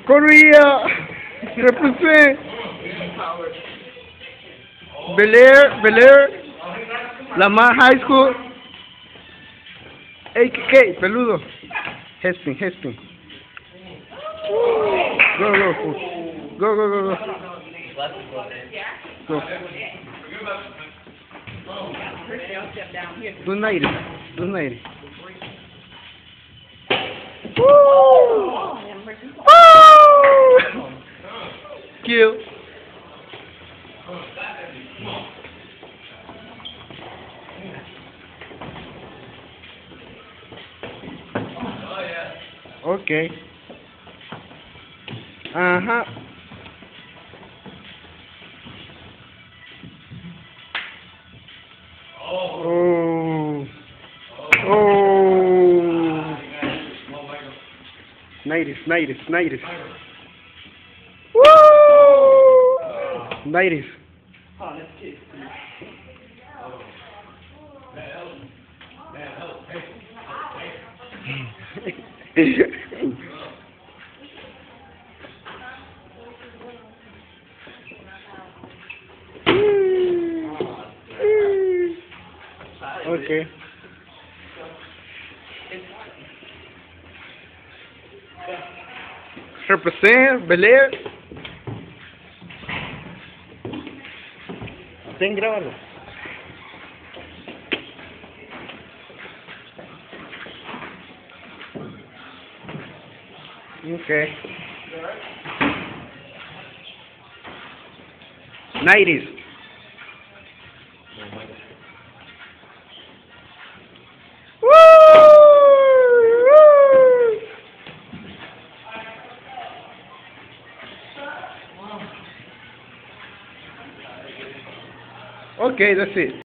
Korea represent. Bel Air, Lamar High School, AKK, peludo. Hespin. Go, fool. Go. Go. Do 90. Woo! Woo! Kill. Okay. Uh-huh. Oh. Oh. Native. Woo! Native. Okay. Represent Bel Air. Ten grabando. Okay. 90s. Woo! Okay, that's it.